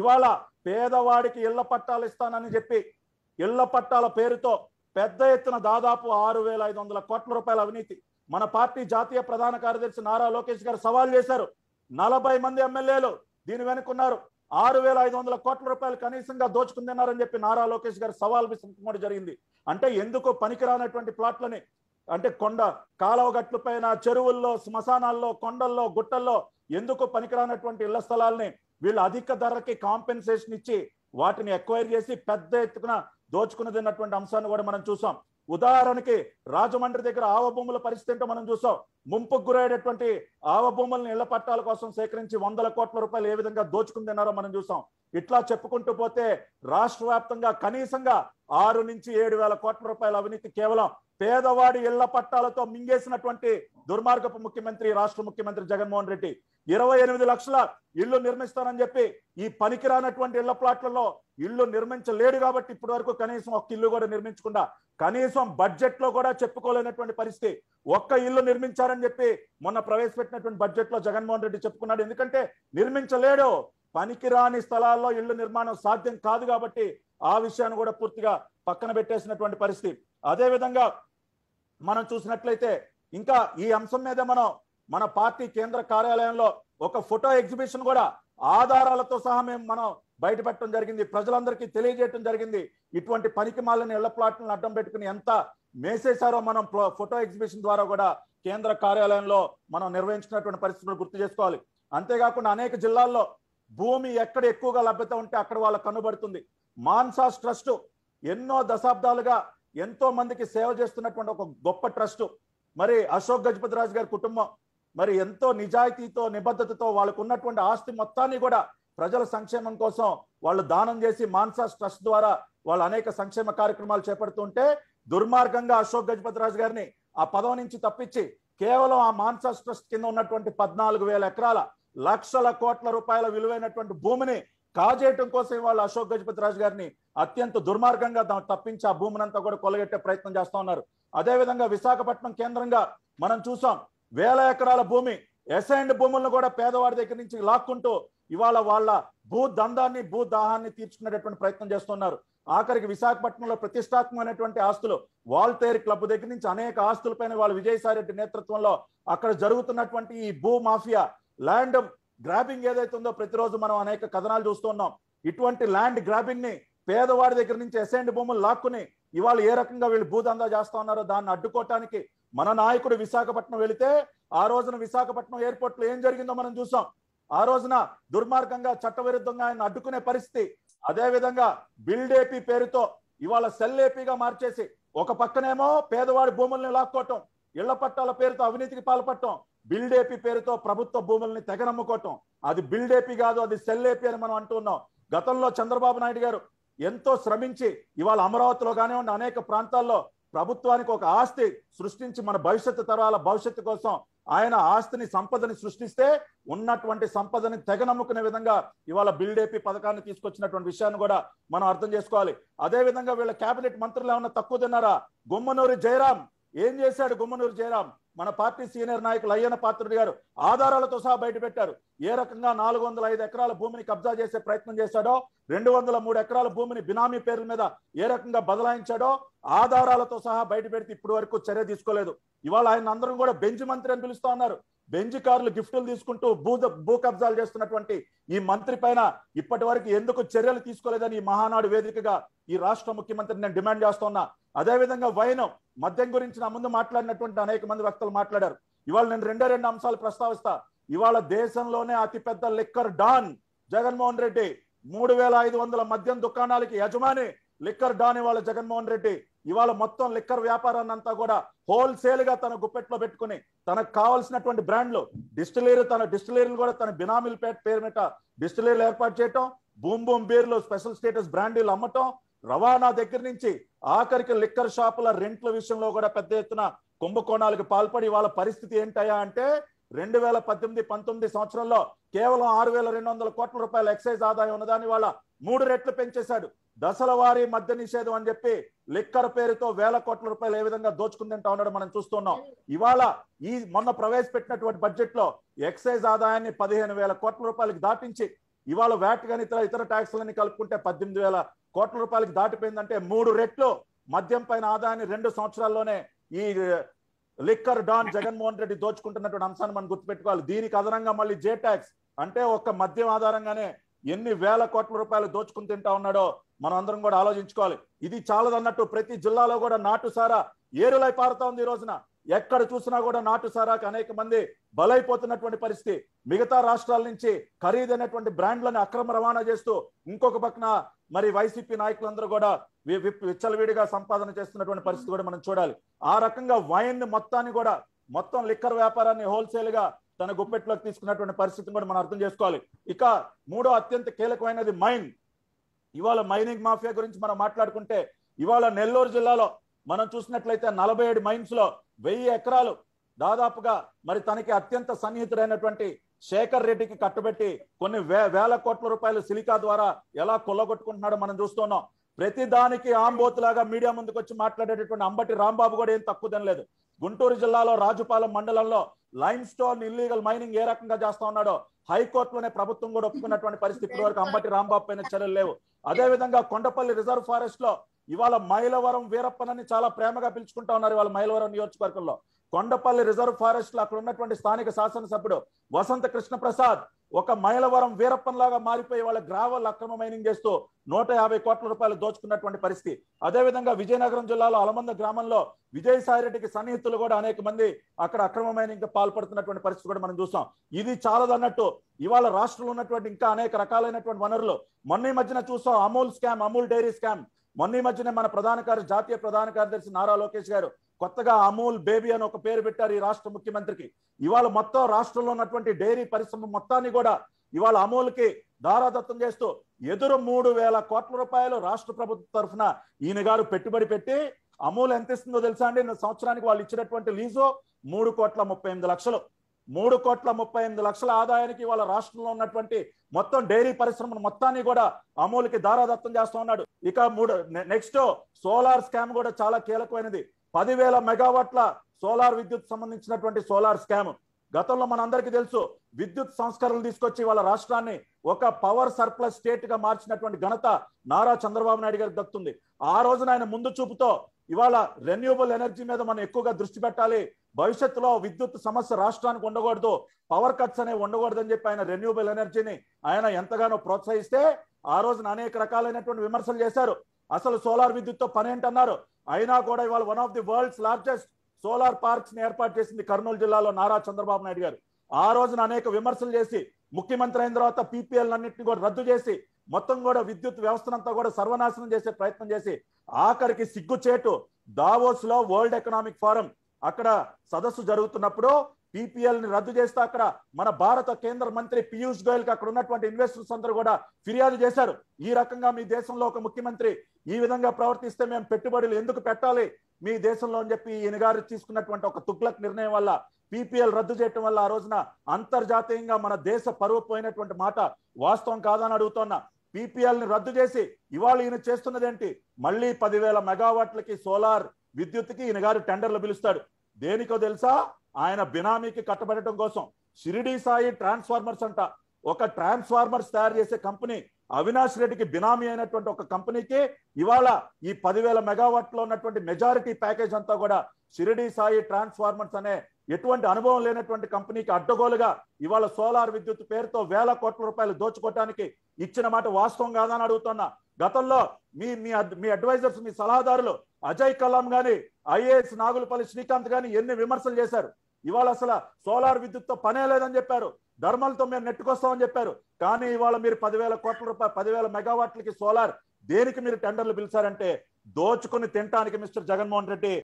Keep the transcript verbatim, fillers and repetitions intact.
ఇవాళ పేదవాడికి ఇళ్ల పట్టాలు ఇస్తానని చెప్పి ఇళ్ల పట్టాల పేరుతో పెద్ద ఎత్తున దాదాపు ఆరు వేల ఐదు వందల కోట్ల రూపాయల అవినీతి. మన పార్టీ జాతీయ ప్రధాన కార్యదర్శి నారా లోకేష్ గారు సవాల్ చేశారు. నలభై మంది ఎమ్మెల్యేలు దీని వెనుకున్నారు. ఆరు వేల ఐదు వందల కోట్ల రూపాయలు కనీసంగా దోచుకుంటున్నారని చెప్పి నారా లోకేష్ గారు సవాల్ విసంగడం జరిగింది. అంటే ఎందుకు పనికిరానటువంటి ప్లాట్లని, అంటే కొండ కాలువ గట్ల పైన, చెరువుల్లో, శ్మశానాల్లో, కొండల్లో, గుట్టల్లో ఎందుకు పనికిరానటువంటి ఇళ్ల స్థలాల్ని వీళ్ళు అధిక ధరకి కాంపెన్సేషన్ ఇచ్చి వాటిని ఎక్వైర్ చేసి పెద్ద ఎత్తున దోచుకున్నదన్నటువంటి అంశాన్ని కూడా మనం చూసాం. ఉదాహరణకి రాజమండ్రి దగ్గర ఆవ భూముల పరిస్థితి ఏంటో మనం చూసాం. ముంపుకు గురైనటువంటి ఆవ భూములను ఇళ్ల పట్టాల కోసం సేకరించి వందల కోట్ల రూపాయలు ఏ విధంగా దోచుకుంటున్నారో మనం చూసాం. ఇట్లా చెప్పుకుంటూ పోతే రాష్ట్ర వ్యాప్తంగా కనీసంగా ఆరు నుంచి ఏడు వేల కోట్ల రూపాయల అవినీతి కేవలం పేదవాడి ఇళ్ల పట్టాలతో మింగేసినటువంటి దుర్మార్గపు ముఖ్యమంత్రి రాష్ట్ర ముఖ్యమంత్రి జగన్మోహన్ రెడ్డి. ఇరవై ఎనిమిది లక్షల ఇళ్లు నిర్మిస్తానని చెప్పి ఈ పనికిరానటువంటి ఇళ్ల ప్లాట్లలో ఇళ్లు నిర్మించలేడు కాబట్టి ఇప్పటి వరకు కనీసం ఒక్క ఇల్లు కూడా నిర్మించకుండా, కనీసం బడ్జెట్ లో కూడా చెప్పుకోలేనటువంటి పరిస్థితి. ఒక్క ఇల్లు నిర్మించారని చెప్పి మొన్న ప్రవేశపెట్టినటువంటి బడ్జెట్ లో జగన్మోహన్ రెడ్డి చెప్పుకున్నాడు. ఎందుకంటే నిర్మించలేడు, పనికిరాని స్థలాల్లో ఇళ్లు నిర్మాణం సాధ్యం కాదు కాబట్టి ఆ విషయాన్ని కూడా పూర్తిగా పక్కన పెట్టేసినటువంటి పరిస్థితి. అదే విధంగా మనం చూసినట్లయితే ఇంకా ఈ అంశం మీద మనం మన పార్టీ కేంద్ర కార్యాలయంలో ఒక ఫోటో ఎగ్జిబిషన్ కూడా ఆధారాలతో సహా మేము మనం బయటపెట్టడం జరిగింది, ప్రజలందరికీ తెలియజేయడం జరిగింది. ఇటువంటి పనికి మాలిన ఇళ్ల ప్లాట్లను అడ్డం పెట్టుకుని ఎంత మేసేశారో మనం ఫోటో ఎగ్జిబిషన్ ద్వారా కూడా కేంద్ర కార్యాలయంలో మనం నిర్వహించినటువంటి పరిస్థితులు గుర్తు చేసుకోవాలి. అంతేకాకుండా అనేక జిల్లాల్లో భూమి ఎక్కడ ఎక్కువగా లభ్యత ఉంటే అక్కడ వాళ్ళకు కనుబడుతుంది. మాన్సాస్ ట్రస్ట్ ఎన్నో దశాబ్దాలుగా ఎంతో మందికి సేవ చేస్తున్నటువంటి ఒక గొప్ప ట్రస్ట్. మరి అశోక్ గజపతి రాజు గారి కుటుంబం మరి ఎంతో నిజాయితీతో నిబద్ధతతో వాళ్ళకు ఉన్నటువంటి ఆస్తి మొత్తాన్ని కూడా ప్రజల సంక్షేమం కోసం వాళ్ళు దానం చేసి మాన్సాస్ ట్రస్ట్ ద్వారా వాళ్ళు అనేక సంక్షేమ కార్యక్రమాలు చేపడుతుంటే దుర్మార్గంగా అశోక్ గజపతి రాజు గారిని ఆ పదవి నుంచి తప్పించి కేవలం ఆ మాన్సాస్ ట్రస్ట్ కింద ఉన్నటువంటి పద్నాలుగు వేల ఎకరాల లక్షల కోట్ల రూపాయల విలువైనటువంటి భూమిని కాజేయటం కోసం వాళ్ళు అశోక్ గజపతి రాజు గారిని అత్యంత దుర్మార్గంగా తప్పించి ఆ భూమిని అంతా కూడా కొలగెట్టే ప్రయత్నం చేస్తా ఉన్నారు. అదేవిధంగా విశాఖపట్నం కేంద్రంగా మనం చూసాం వేల ఎకరాల భూమి అసైన్డ్ భూములను కూడా పేదవాడి దగ్గర నుంచి లాక్కుంటూ ఇవాళ వాళ్ళ భూ దందాన్ని భూ దాహాన్ని తీర్చుకునేటటువంటి ప్రయత్నం చేస్తున్నారు. ఆఖరికి విశాఖపట్నంలో ప్రతిష్టాత్మకమైనటువంటి ఆస్తులు వాల్తేర్ క్లబ్ దగ్గర నుంచి అనేక ఆస్తులపైన వాళ్ళ విజయసాయి రెడ్డి నేతృత్వంలో అక్కడ జరుగుతున్నటువంటి ఈ భూ మాఫియా ల్యాండ్ గ్రాబింగ్ ఏదైతే ఉందో ప్రతిరోజు మనం అనేక కథనాలు చూస్తున్నాం. ఇటువంటి ల్యాండ్ గ్రాబింగ్ ని పేదవాడి దగ్గర నుంచి అసైన్డ్ భూములు లాక్కుని ఇవాళ ఏ రకంగా వీళ్ళు భూదందా చేస్తా ఉన్నారో దాన్ని అడ్డుకోవటానికి మన నాయకుడు విశాఖపట్నం వెళితే ఆ రోజున విశాఖపట్నం ఎయిర్పోర్ట్ లో ఏం జరిగిందో మనం చూసాం. ఆ రోజున దుర్మార్గంగా చట్టవిరుద్ధంగా ఆయన అడ్డుకునే పరిస్థితి. అదే విధంగా బిల్డ్ ఏపీ పేరుతో ఇవాళ సెల్ ఏపీగా మార్చేసి ఒక పక్కనేమో పేదవాడి భూముల్ని లాక్కోవటం, ఇళ్ల పట్టాల పేరుతో అవినీతికి పాల్పడటం, బిల్డ్ ఏపీ పేరుతో ప్రభుత్వ భూముల్ని తెగనమ్ముకోవటం. అది బిల్డ్ ఏపీ కాదు, అది సెల్ ఏపీ అని మనం అంటున్నాం. గతంలో చంద్రబాబు నాయుడు గారు ఎంతో శ్రమించి ఇవాళ అమరావతిలో కానివ్వండి అనేక ప్రాంతాల్లో ప్రభుత్వానికి ఒక ఆస్తి సృష్టించి మన భవిష్యత్తు తరాల భవిష్యత్తు కోసం ఆయన ఆస్తిని సంపదని సృష్టిస్తే ఉన్నటువంటి సంపదని తెగనమ్ముకునే విధంగా ఇవాళ బిల్డ్ ఏపీ పథకాన్ని తీసుకొచ్చినటువంటి విషయాన్ని కూడా మనం అర్థం చేసుకోవాలి. అదే విధంగా వీళ్ళ కేబినెట్ మంత్రులు ఏమన్నా తక్కువ తిన్నారా? గుమ్మనూరి జయరాం ఏం చేశాడు? గుమ్మనూరి జయరాం మన పార్టీ సీనియర్ నాయకులు అయ్యన్న పాత్రుడు గారు ఆధారాలతో సహా బయట పెట్టారు. ఏ రకంగా నాలుగు వందల ఐదు ఎకరాల భూమిని కబ్జా చేసే ప్రయత్నం చేశాడో, రెండు వందల మూడు ఎకరాల భూమిని బినామీ పేర్ల మీద ఏ రకంగా బదలాయించాడో ఆధారాలతో సహా బయట పెడితే ఇప్పటి వరకు చర్య తీసుకోలేదు. ఇవాళ ఆయన అందరం కూడా బెంచ్ మంత్రి అని పిలుస్తా ఉన్నారు. బెంచ్ కార్లు గిఫ్టులు తీసుకుంటూ భూ భూ కబ్జాలు చేస్తున్నటువంటి ఈ మంత్రి పైన ఇప్పటి వరకు ఎందుకు చర్యలు తీసుకోలేదని ఈ మహానాడు వేదికగా ఈ రాష్ట్ర ముఖ్యమంత్రిని నేను డిమాండ్ చేస్తున్నా. అదేవిధంగా వైన్ మద్యం గురించి నా ముందు మాట్లాడినటువంటి అనేక మంది వక్తలు మాట్లాడారు. ఇవాళ నేను రెండే రెండు అంశాలు ప్రస్తావిస్తా. ఇవాళ దేశంలోనే అతిపెద్ద లిక్కర్ డాన్ జగన్మోహన్ రెడ్డి. మూడు వేల ఐదు వందల మద్యం దుకాణాలకి యజమాని లిక్కర్ డాన్ ఇవాళ జగన్మోహన్ రెడ్డి. ఇవాళ మొత్తం లిక్కర్ వ్యాపారాన్ని అంతా కూడా హోల్సేల్ గా తన గుప్పెట్లో పెట్టుకుని తనకు కావాల్సినటువంటి బ్రాండ్లు డిస్టిలరీ తన డిస్టిలరీలు కూడా తన బినామీల పేట పేరు మీద డిస్టిలరీలు ఏర్పాటు చేయటం, బూమ్ బూమ్ బీర్లు స్పెషల్ స్టేటస్ బ్రాండీలు అమ్మటం, రవాణా దగ్గర నుంచి ఆఖరికి లిక్కర్ షాపుల రెంట్ల విషయంలో కూడా పెద్ద ఎత్తున కుంభకోణాలకు పాల్పడి వాళ్ళ పరిస్థితి ఏంటయ్యా అంటే రెండు వేల పద్దెనిమిది పంతొమ్మిది సంవత్సరంలో కేవలం ఆరు వేల రెండు వందల కోట్ల రూపాయల ఎక్సైజ్ ఆదాయం ఉన్నదాన్ని వాళ్ళ మూడు రెట్లు పెంచేశాడు. దశల వారీ మద్య నిషేధం అని చెప్పి లిక్కర్ పేరుతో వేల కోట్ల రూపాయలు ఏ విధంగా దోచుకుందంటా ఉన్నాడు మనం చూస్తున్నాం. ఇవాళ ఈ మొన్న ప్రవేశపెట్టినటువంటి బడ్జెట్ లో ఎక్సైజ్ ఆదాయాన్ని పదిహేను వేల కోట్ల రూపాయలకు దాటించి ఇవాళ వ్యాట్ కానీ ఇతర ఇతర ట్యాక్స్లన్నీ కలుపుకుంటే పద్దెనిమిది వేల కోట్ల రూపాయలకి దాటిపోయిందంటే మూడు రెట్లు మద్యం పైన ఆదాయాన్ని రెండు సంవత్సరాల్లోనే ఈ లిక్కర్ డాన్ జగన్మోహన్ రెడ్డి దోచుకుంటున్నటువంటి అంశాన్ని మనం గుర్తుపెట్టుకోవాలి. దీనికి అదనంగా మళ్ళీ జే ట్యాక్స్ అంటే ఒక్క మద్యం ఆధారంగానే ఎన్ని వేల కోట్ల రూపాయలు దోచుకుని తింటా ఉన్నాడో మనం అందరం కూడా ఆలోచించుకోవాలి. ఇది చాలదన్నట్టు ప్రతి జిల్లాలో కూడా నాటు సారా ఏరులై పారుతా ఉంది. ఈ రోజున ఎక్కడ చూసినా కూడా నాటు సారాకు అనేక మంది బలైపోతున్నటువంటి పరిస్థితి. మిగతా రాష్ట్రాల నుంచి ఖరీదైనటువంటి బ్రాండ్లను అక్రమ రవాణా చేస్తూ ఇంకొక పక్కన మరి వైసీపీ నాయకులందరూ కూడా విచ్చలవిడిగా సంపాదన చేస్తున్నటువంటి పరిస్థితి కూడా మనం చూడాలి. ఆ రకంగా వైన్ మొత్తాన్ని కూడా మొత్తం లిక్కర్ వ్యాపారాన్ని హోల్సేల్ గా తన గుప్పెట్లోకి తీసుకున్నటువంటి పరిస్థితిని కూడా మనం అర్థం చేసుకోవాలి. ఇక మూడో అత్యంత కీలకమైనది మైన్. ఇవాళ మైనింగ్ మాఫియా గురించి మనం మాట్లాడుకుంటే ఇవాళ నెల్లూరు జిల్లాలో మనం చూసినట్లయితే నలభై ఏడు మైన్స్ లో వెయ్యి ఎకరాలు దాదాపుగా మరి తనకి అత్యంత సన్నిహితుడైనటువంటి శేఖర్ రెడ్డికి కట్టుబెట్టి కొన్ని వే వేల కోట్ల రూపాయలు సిలికా ద్వారా ఎలా కొల్లగొట్టుకుంటున్నాడో మనం చూస్తున్నాం. ప్రతి దానికి ఆంబోతులాగా మీడియా ముందుకు వచ్చి మాట్లాడేటటువంటి అంబటి రాంబాబు కూడా ఏం తక్కువ తినలేదు. గుంటూరు జిల్లాలో రాజుపాలెం మండలంలో లైమ్ స్టోన్ ఇల్లీగల్ మైనింగ్ ఏ రకంగా చేస్తా ఉన్నాడో హైకోర్టులోనే ప్రభుత్వం కూడా ఒప్పుకున్నటువంటి పరిస్థితి ఇప్పటి వరకు అంబటి రాంబాబు పైన చర్యలు లేవు. అదే విధంగా కొండపల్లి రిజర్వ్ ఫారెస్ట్ లో ఇవాళ మైలవరం వీరప్పనని చాలా ప్రేమగా పిలుచుకుంటా ఉన్నారు. ఇవాళ మైలవరం నియోజకవర్గంలో కొండపల్లి రిజర్వ్ ఫారెస్ట్ లో అక్కడ ఉన్నటువంటి స్థానిక శాసనసభ్యుడు వసంత కృష్ణ ప్రసాద్ ఒక మైలవరం వీరప్పన్ లాగా మారిపోయి వాళ్ళ గ్రావల్ అక్రమ మైనింగ్ చేస్తూ నూట యాభై కోట్ల రూపాయలు దోచుకున్నటువంటి పరిస్థితి. అదేవిధంగా విజయనగరం జిల్లాలో అలమంద గ్రామంలో విజయసాయి రెడ్డికి సన్నిహితులు కూడా అనేక మంది అక్కడ అక్రమ మైనింగ్ పాల్పడుతున్నటువంటి పరిస్థితి కూడా మనం చూసాం. ఇది చాలదన్నట్టు ఇవాళ రాష్ట్రంలో ఉన్నటువంటి ఇంకా అనేక రకాలైనటువంటి వనరులు మొన్న మధ్యన చూసాం. Amul scam, Amul dairy scam. మొన్న మధ్యనే మన ప్రధాన కార్య జాతీయ ప్రధాన కార్యదర్శి నారా లోకేష్ గారు కొత్తగా అమూల్ బేబీ అని ఒక పేరు పెట్టారు ఈ రాష్ట్ర ముఖ్యమంత్రికి. ఇవాళ మొత్తం రాష్ట్రంలో ఉన్నటువంటి డైరీ పరిశ్రమ మొత్తాన్ని కూడా ఇవాళ అమూల్కి దారాదత్తం చేస్తూ ఎదురు మూడు వేల కోట్ల రూపాయలు రాష్ట్ర ప్రభుత్వం తరఫున ఈయన గారు పెట్టుబడి పెట్టి అమూల్ ఎంత ఇస్తుందో తెలుసా అండి? సంవత్సరానికి వాళ్ళు ఇచ్చినటువంటి లీజు మూడు కోట్ల ముప్పై ఎనిమిది లక్షలు మూడు కోట్ల ముప్పై ఎనిమిది లక్షల ఆదాయానికి వాళ్ళ రాష్ట్రంలో ఉన్నటువంటి మొత్తం డైరీ పరిశ్రమను మొత్తాన్ని కూడా అమూల్కి దారాదత్తం చేస్తూ ఉన్నాడు. ఇక మూడు నెక్స్ట్ సోలార్ స్కామ్ కూడా చాలా కీలకమైనది. పదివేల మెగావాట్ల సోలార్ విద్యుత్ సంబంధించినటువంటి సోలార్ స్కామ్. గతంలో మనందరికీ తెలుసు విద్యుత్ సంస్కరణలు తీసుకొచ్చి వాళ్ళ రాష్ట్రాన్ని ఒక పవర్ సర్ప్లస్ స్టేట్ గా మార్చినటువంటి ఘనత నారా చంద్రబాబు నాయుడు గారికి దక్కుతుంది. ఆ రోజున ఆయన ముందు చూపుతో ఇవాళ రెన్యూబుల్ ఎనర్జీ మీద మనం ఎక్కువగా దృష్టి పెట్టాలి, భవిష్యత్తులో విద్యుత్ సమస్య రాష్ట్రానికి ఉండకూడదు, పవర్ కట్స్ అనేవి ఉండకూడదు అని చెప్పి ఆయన రెన్యూబుల్ ఎనర్జీని ఆయన ఎంతగానో ప్రోత్సహిస్తే ఆ రోజున అనేక రకాలైనటువంటి విమర్శలు చేశారు. అసలు సోలార్ విద్యుత్తో పని ఏంటన్నారు. అయినా కూడా ఇవాళ one of the world's largest solar parks ని ఏర్పాటు చేసింది కర్నూలు జిల్లాలో నారా చంద్రబాబు నాయుడు గారు. ఆ రోజున అనేక విమర్శలు చేసి ముఖ్యమంత్రి అయిన తర్వాత పీపీఎల్ అన్నింటినీ కూడా రద్దు చేసి మొత్తం కూడా విద్యుత్ వ్యవస్థనంతా కూడా సర్వనాశనం చేసే ప్రయత్నం చేసి ఆఖరికి సిగ్గుచేటు దావోస్ లో వరల్డ్ ఎకనామిక్ ఫోరం అక్కడ సదస్సు జరుగుతున్నప్పుడు పీపీఎల్ ని రద్దు చేస్తే అక్కడ మన భారత కేంద్ర మంత్రి పీయూష్ గోయల్ కి అక్కడ ఉన్నటువంటి ఇన్వెస్టర్స్ అందరూ కూడా ఫిర్యాదు చేశారు. ఈ రకంగా మీ దేశంలో ఒక ముఖ్యమంత్రి ఈ విధంగా ప్రవర్తిస్తే మేము పెట్టుబడులు ఎందుకు పెట్టాలి మీ దేశంలో అని చెప్పి ఈయన గారు తీసుకున్నటువంటి ఒక తుగ్లక్ నిర్ణయం వల్ల పీపీఎల్ రద్దు చేయటం వల్ల ఆ రోజున అంతర్జాతీయంగా మన దేశ పరువు పోయినటువంటి మాట వాస్తవం కాదని అడుగుతున్నా. పీపీఎల్ ని రద్దు చేసి ఇవాళ ఈయన చేస్తున్నది ఏంటి? మళ్ళీ పదివేల మెగావాట్లకి సోలార్ విద్యుత్కి ఈయన గారు టెండర్లు పిలుస్తాడు. దేనికో తెలుసా? ఆయన బినామీకి కట్టబెట్టడం కోసం. షిరిడి సాయి ట్రాన్స్ఫార్మర్స్ అంట ఒక ట్రాన్స్ఫార్మర్స్ తయారు చేసే కంపెనీ అవినాష్ రెడ్డికి బినామీ అయినటువంటి ఒక కంపెనీకి ఇవాళ ఈ పదివేల మెగావాట్ లో ఉన్నటువంటి మెజారిటీ ప్యాకేజ్ అంతా కూడా షిరిడి సాయి ట్రాన్స్ఫార్మర్స్ అనే ఎటువంటి అనుభవం లేనటువంటి కంపెనీకి అడ్డగోలుగా ఇవాళ సోలార్ విద్యుత్ పేరుతో వేల కోట్ల రూపాయలు దోచుకోవటానికి ఇచ్చిన మాట వాస్తవం కాదని అడుగుతున్నా. గతంలో మీ మీ అడ్వైజర్స్ మీ సలహాదారులు అజయ్ కలాం గాని ఐఏఎస్ నాగులపల్లి శ్రీకాంత్ గాని ఎన్ని విమర్శలు చేశారు. ఇవాళ అసలు సోలార్ విద్యుత్తో పనే లేదని చెప్పారు, ధర్మాలతో మేము నెట్టుకొస్తామని చెప్పారు. కానీ ఇవాళ మీరు పదివేల కోట్ల రూపాయలు పదివేల మెగావాట్లకి సోలార్ దేనికి మీరు టెండర్లు పిలిచారంటే దోచుకుని తినటానికి మిస్టర్ జగన్మోహన్ రెడ్డి.